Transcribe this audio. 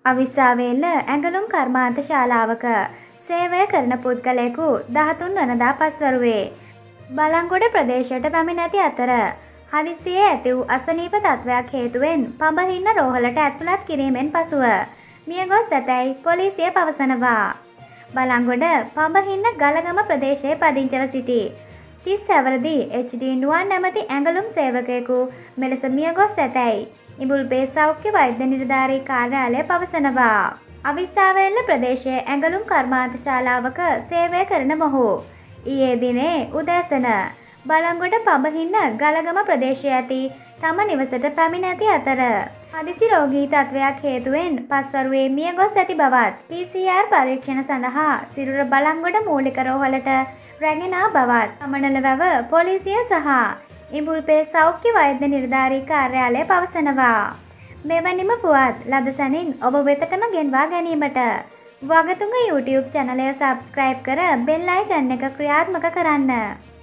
අවිස්සාවේල්ල ඇඟලුම් කර්මාන්ත ශාලාවක සේවය කරන පුද්ගලයෙකු 13 වනදා පස්වරුවේ බලංගොඩ ප්‍රදේශයට පැමිණ ඇති අතර හදිසියේ ඇති වූ අසනීප තත්ත්වයක් හේතුවෙන් පඹහින්න රෝහලට ඇතුළත් කිරීමෙන් පසුව මියගොස් ඇතැයි පොලිසිය පවසනවා. බලංගොඩ පඹහින්න ගලගම ප්‍රදේශයේ පදිංචිව සිටි 30 හැවිරිදි HD නුවන් නැමැති ඇඟලුම් සේවකයෙකු මෙලෙස මියගොස් ඇතැයි ඉඹුල්පේ සෞඛ්‍ය වෛද්‍ය නිලධාරී කාර්යාලය පවසනවා. අවිස්සාවේල්ල ප්‍රදේශයේ ඇඟලුම් කර්මාන්ත ශාලාවක සේවය කරන මොහු ඊයේ දිනේ උදෑසන බලංගොඩ පඹහින්න ගලගම ප්‍රදේශයේ ඇති තම නිවසට පැමිණ ඇති අතර හදිසි රෝගී තත්ත්වයක් හේතුවෙන් පස්වරුවේ මියගොස් ඇති බවත් PCR පරීක්ෂණ සඳහා සිරුර බලංගොඩ මූලික රෝහලට රැගෙන ආ බවත් අමනලවැව පොලිසිය සහ ඉඹුල්පේ සෞඛ්‍ය වෛද්‍ය නිලධාරී කාර්යාලය පවසනවා. මෙවැනිම පුවත් ලදසනින් ඔබ වෙතටම ගෙන්වා ගැනීමට වගතුග YouTube චැනලය සබ්ස්ක්‍රයිබ් කර බෙල් අයිකන් එක ක්‍රියාත්මක කරන්න.